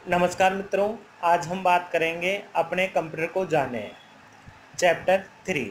नमस्कार मित्रों, आज हम बात करेंगे अपने कंप्यूटर को जाने chapter 3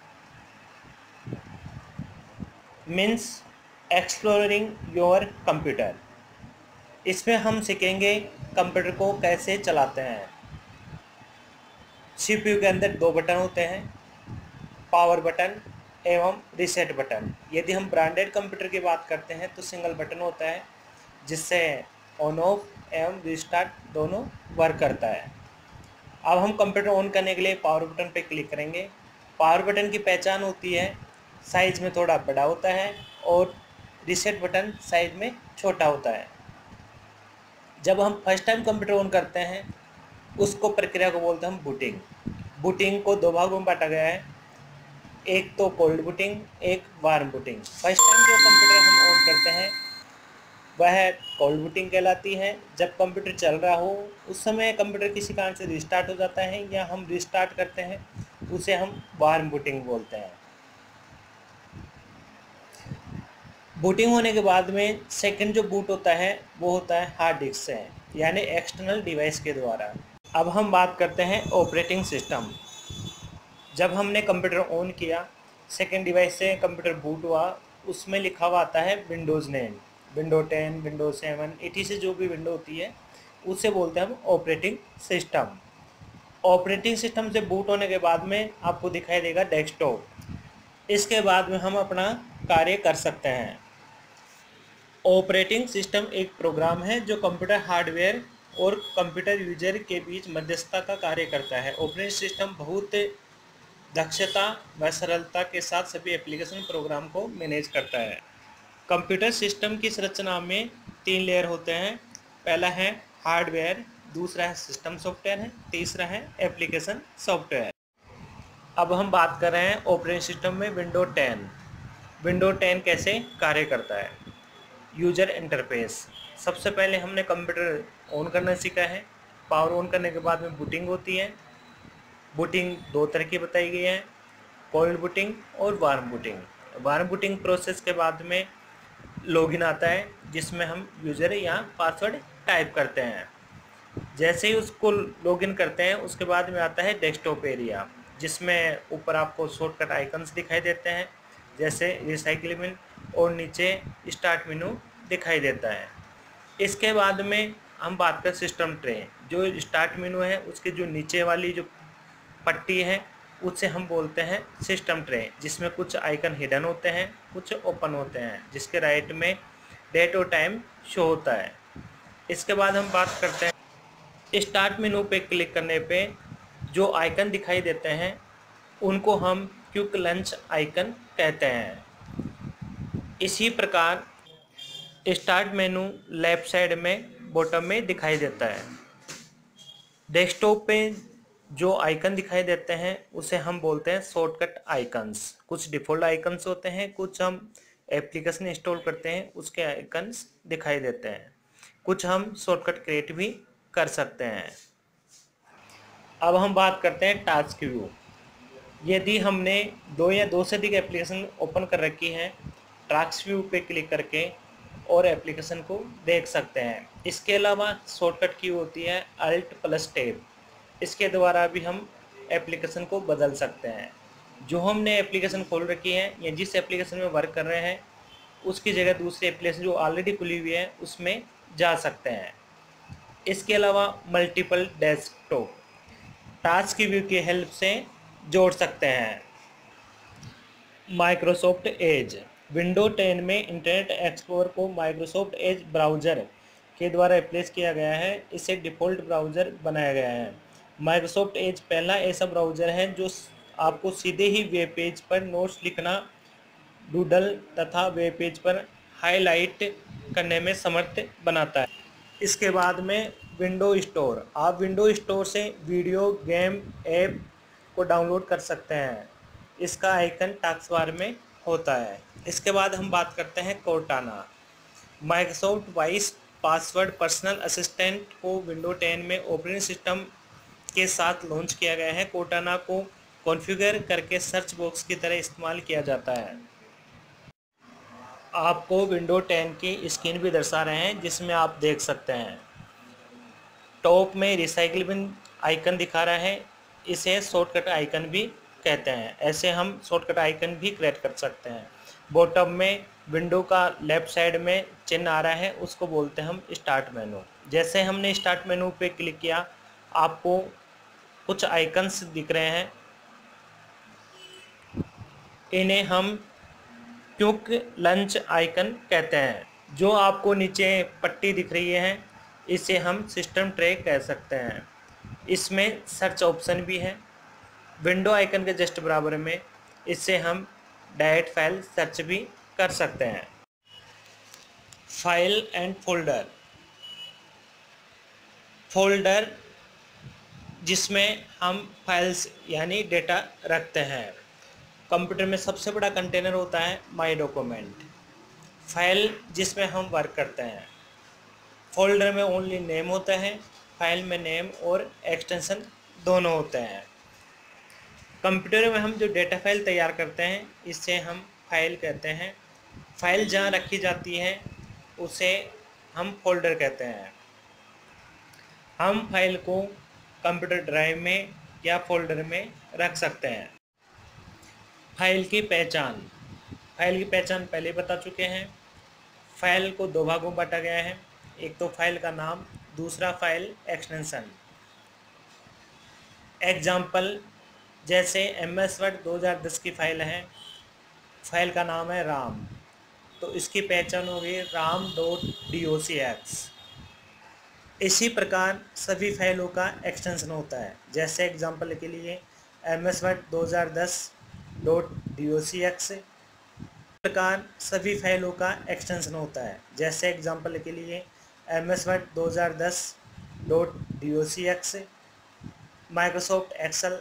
means exploring your computer. इसमें हम सीखेंगे कंप्यूटर को कैसे चलाते हैं। सीपीयू के अंदर दो बटन होते हैं, पावर बटन एवं रीसेट बटन। यदि हम ब्रांडेड कंप्यूटर की बात करते हैं तो सिंगल बटन होता है जिससे ऑन ऑफ एवं रिस्टार्ट दोनों वर्क करता है। अब हम कंप्यूटर ऑन करने के लिए पावर बटन पर क्लिक करेंगे। पावर बटन की पहचान होती है साइज में थोड़ा बड़ा होता है और रीसेट बटन साइज में छोटा होता है। जब हम फर्स्ट टाइम कंप्यूटर ऑन करते हैं उसको प्रक्रिया को बोलते हैं हम बूटिंग। बूटिंग को दो भागों में बांटा गया है, एक तो कोल्ड बूटिंग, एक वार्म बूटिंग। फर्स्ट टाइम जो कंप्यूटर हम ऑन करते हैं वह कोल्ड बूटिंग कहलाती है। जब कंप्यूटर चल रहा हो उस समय कंप्यूटर किसी कारण से रिस्टार्ट हो जाता है या हम रिस्टार्ट करते हैं, उसे हम वार्म बूटिंग बोलते हैं। बूटिंग होने के बाद में सेकंड जो बूट होता है वो होता है हार्ड डिस्क से, यानी एक्सटर्नल डिवाइस के द्वारा। अब हम बात करते हैं ऑपरेटिंग सिस्टम। जब हमने कंप्यूटर ऑन किया, सेकंड डिवाइस से कंप्यूटर बूट हुआ, उसमें लिखा हुआ आता है विंडोज़ नेम, विंडो 10, विंडो 7, इसी से जो भी विंडो होती है उसे बोलते हैं हम ऑपरेटिंग सिस्टम। ऑपरेटिंग सिस्टम से बूट होने के बाद में आपको दिखाई देगा डेस्कटॉप। इसके बाद में हम अपना कार्य कर सकते हैं। ऑपरेटिंग सिस्टम एक प्रोग्राम है जो कंप्यूटर हार्डवेयर और कंप्यूटर यूजर के बीच मध्यस्थता का कार्य करता है। ऑपरेटिंग सिस्टम बहुत दक्षता व सरलता के साथ सभी एप्लीकेशन प्रोग्राम को मैनेज करता है। कंप्यूटर सिस्टम की संरचना में 3 लेयर होते हैं। पहला है हार्डवेयर, दूसरा है सिस्टम सॉफ्टवेयर है, तीसरा है एप्लीकेशन सॉफ्टवेयर। अब हम बात कर रहे हैं ऑपरेटिंग सिस्टम में विंडो 10। विंडो 10 कैसे कार्य करता है। User interface. सबसे पहले हमने कंप्यूटर ऑन करना सीखा है। पावर ऑन करने के बाद में बूटिंग होती है। बूटिंग दो तरह की बताई गई है, कोल्ड बूटिंग और warm booting. Warm booting process के बाद में लॉगिन आता है जिसमें हम यूज़र या पासवर्ड टाइप करते हैं। जैसे ही उसको लॉगिन करते हैं उसके बाद में आता है डेस्कटॉप एरिया, जिसमें ऊपर आपको शॉर्टकट आइकन्स दिखाई देते हैं जैसे रिसाइकिल बिन, और नीचे स्टार्ट मेनू दिखाई देता है। इसके बाद में हम बात करें सिस्टम ट्रे। जो स्टार्ट मेनू है उसके जो नीचे वाली जो पट्टी है उससे हम बोलते हैं सिस्टम ट्रे, जिसमें कुछ आइकन हिडन होते हैं, कुछ ओपन होते हैं, जिसके राइट में डेट और टाइम शो होता है। इसके बाद हम बात करते हैं स्टार्ट मेनू पे क्लिक करने पे जो आइकन दिखाई देते हैं उनको हम क्विक लॉन्च आइकन कहते हैं। इसी प्रकार स्टार्ट मेनू लेफ्ट साइड में बॉटम में दिखाई देता है। डेस्कटॉप पे जो आइकन दिखाई देते हैं उसे हम बोलते हैं शॉर्टकट आइकन्स। कुछ डिफ़ॉल्ट आइकन्स होते हैं, कुछ हम एप्लीकेशन इंस्टॉल करते हैं उसके आइकन्स दिखाई देते हैं, कुछ हम शॉर्टकट क्रिएट भी कर सकते हैं। अब हम बात करते हैं टास्क व्यू। यदि हमने दो या दो से अधिक एप्लीकेशन ओपन कर रखी है, टास्क व्यू पे क्लिक करके और एप्लीकेशन को देख सकते हैं। इसके अलावा शॉर्टकट की होती है Alt+Tab। इसके द्वारा भी हम एप्लीकेशन को बदल सकते हैं। जो हमने एप्लीकेशन खोल रखी है या जिस एप्लीकेशन में वर्क कर रहे हैं उसकी जगह दूसरी एप्लीकेशन जो ऑलरेडी खुली हुई है उसमें जा सकते हैं। इसके अलावा मल्टीपल डेस्कटॉप टास्क व्यू की हेल्प से जोड़ सकते हैं। Microsoft Edge. विंडो 10 में इंटरनेट एक्सप्लोरर को माइक्रोसॉफ्ट एज ब्राउज़र के द्वारा रिप्लेस किया गया है। इसे डिफ़ॉल्ट ब्राउज़र बनाया गया है। माइक्रोसॉफ्ट एज पहला ऐसा ब्राउज़र है जो आपको सीधे ही वेब पेज पर नोट्स लिखना, डूडल तथा वेब पेज पर हाईलाइट करने में समर्थ बनाता है। इसके बाद में विंडो स्टोर। आप विंडो स्टोर से वीडियो, गेम, ऐप को डाउनलोड कर सकते हैं। इसका आइकन टास्क बार में होता है। इसके बाद हम बात करते हैं Cortana. Microsoft voice password personal assistant को विंडो 10 में ऑपरेटिंग सिस्टम के साथ लॉन्च किया गया है। कोर्टाना को कॉन्फ़िगर करके सर्च बॉक्स की तरह इस्तेमाल किया जाता है। आपको विंडो 10 की स्क्रीन भी दर्शा रहे हैं जिसमें आप देख सकते हैं। टॉप में रिसाइकिल बिन आइकन दिखा रहा है, इसे शॉर्टकट आइकन भी कहते हैं। ऐसे हम शॉर्टकट आइकन भी क्रिएट कर सकते हैं। बॉटम में विंडो का लेफ्ट साइड में चिन्ह आ रहा है, उसको बोलते हैं हम स्टार्ट मेनू। जैसे हमने स्टार्ट मेनू पे क्लिक किया, आपको कुछ आइकन्स दिख रहे हैं, इन्हें हम क्विक लंच आइकन कहते हैं। जो आपको नीचे पट्टी दिख रही है, इसे हम सिस्टम ट्रे कह सकते हैं। इसमें सर्च ऑप्शन भी है विंडो आइकन के जस्ट बराबर में, इससे हम डायरेक्ट फाइल सर्च भी कर सकते हैं। फाइल एंड फोल्डर, फोल्डर जिसमें हम फाइल्स यानी डेटा रखते हैं। कंप्यूटर में सबसे बड़ा कंटेनर होता है माई डॉक्यूमेंट, फाइल जिसमें हम वर्क करते हैं। फोल्डर में ओनली नेम होता है, फाइल में नेम और एक्सटेंशन दोनों होते हैं। कंप्यूटर में हम जो डेटा फाइल तैयार करते हैं, इससे हम फाइल कहते हैं। फाइल जहाँ रखी जाती है उसे हम फोल्डर कहते हैं। हम फाइल को कंप्यूटर ड्राइव में या फोल्डर में रख सकते हैं। फाइल की पहचान, फाइल की पहचान पहले बता चुके हैं। फाइल को दो भागों में बांटा गया है, एक तो फाइल का नाम, दूसरा फाइल एक्सटेंशन। एग्जाम्पल जैसे MS वर्ड 2010 की फाइल है, फाइल का नाम है राम, तो इसकी पहचान होगी ram.docx। इसी प्रकार सभी फाइलों का एक्सटेंशन होता है। जैसे एग्जाम्पल के लिए MS वर्ड 2010.docx प्रकार सभी फाइलों का एक्सटेंशन होता है। जैसे एग्जाम्पल के लिए MS word 2010.docx, Microsoft Excel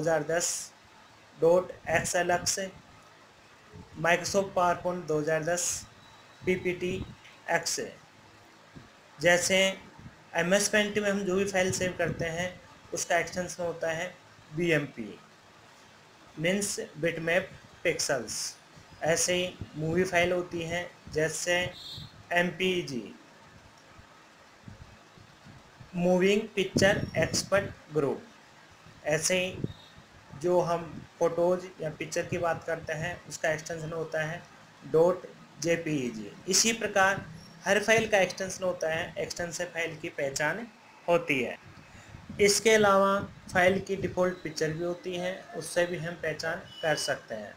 2010.xlx, Microsoft PowerPoint 2010 PPTX। जैसे MS पेंट में हम जो भी फाइल सेव करते हैं उसका एक्सटेंशन होता है BMP, मीन्स बिटमैप पिक्सल्स। ऐसे ही मूवी फाइल होती हैं जैसे MPEG, moving picture expert group. ऐसे ही जो हम फोटोज़ या पिक्चर की बात करते हैं उसका एक्सटेंशन होता है .jpeg। इसी प्रकार हर फाइल का एक्सटेंशन होता है, एक्सटेंशन फाइल की पहचान होती है। इसके अलावा फाइल की डिफ़ॉल्ट पिक्चर भी होती है, उससे भी हम पहचान कर सकते हैं।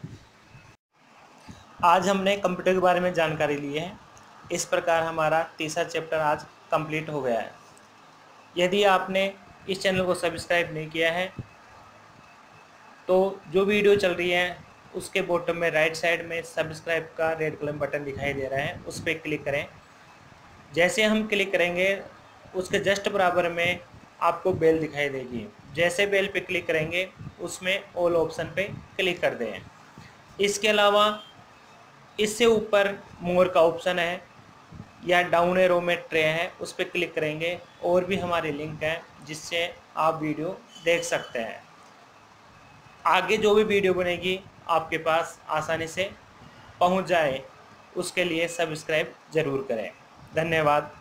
आज हमने कंप्यूटर के बारे में जानकारी ली है। इस प्रकार हमारा तीसरा चैप्टर आज कंप्लीट हो गया है। यदि आपने इस चैनल को सब्सक्राइब नहीं किया है तो जो वीडियो चल रही है उसके बॉटम में राइट साइड में सब्सक्राइब का रेड कलर बटन दिखाई दे रहा है, उस पर क्लिक करें। जैसे हम क्लिक करेंगे उसके जस्ट बराबर में आपको बेल दिखाई देगी। जैसे बेल पे क्लिक करेंगे उसमें ऑल ऑप्शन पे क्लिक कर दें। इसके अलावा इससे ऊपर मोर का ऑप्शन है या डाउन एरो में ट्रे है, उस पर क्लिक करेंगे और भी हमारे लिंक हैं जिससे आप वीडियो देख सकते हैं। आगे जो भी वीडियो बनेगी आपके पास आसानी से पहुंच जाए, उसके लिए सब्सक्राइब ज़रूर करें। धन्यवाद।